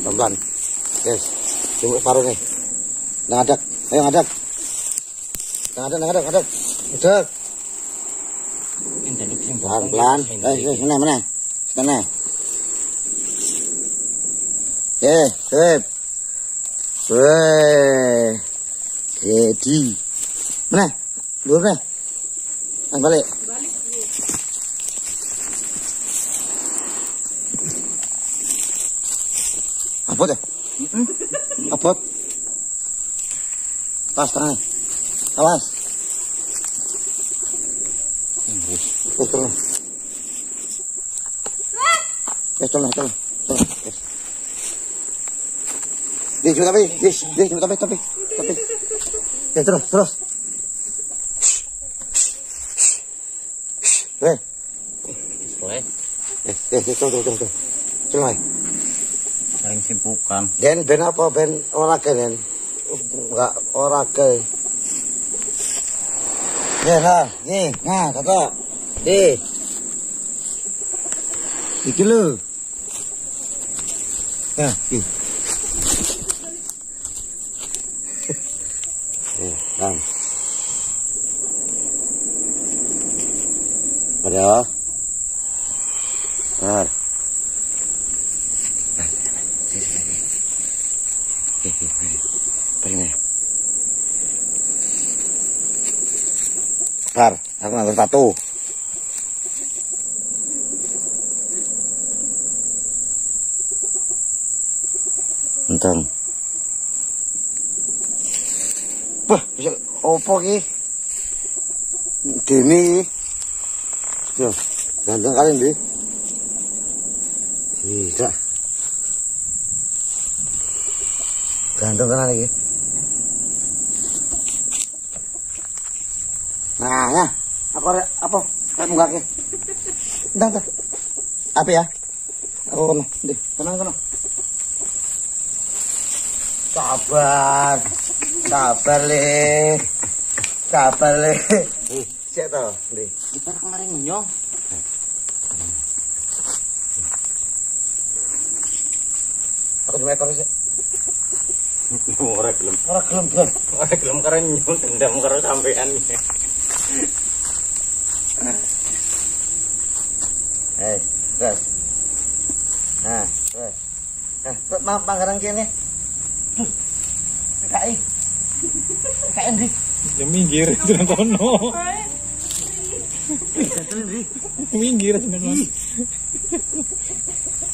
pelan-pelan. Yes, cuma separuh nih. Ngadek, ayo ngadek. Ngadek. Ngadek. Pelan-pelan. Mana? Sana. Sip. Jadi. Mana? Dulu. Balik. Apot ya? Apot. Pas tangan. Awas. Turun. Turun. Tapi. Ya terus. Tuh. Coba. Sering sibukan. Ben apa? Ben olahraga, Den. Enggak olahraga. Ya, nah, kata. Iki lho. Ya, iki. Kan. Ada. Benar. Par, aku ngambil sepatu. Enteng. Wah, bisa opo ki? Dini. Yo, ganteng kali ndi? Iya. Ganteng kan lagi. Nah, ya. Apa? Kayak muka ke. Entah. Apa ya? Aku kono. Ndi, kono. Sabar le. Sik to, Ndi. Kita kemarin nyong. Aku cuma ekor sih. Ora gelem karo nyong dendam karo sampean. Terus. Nah, terus. Nah, panggaran kene. KI Ndi. Ya minggir jeneng kono. Ndi. Minggir jeneng kono.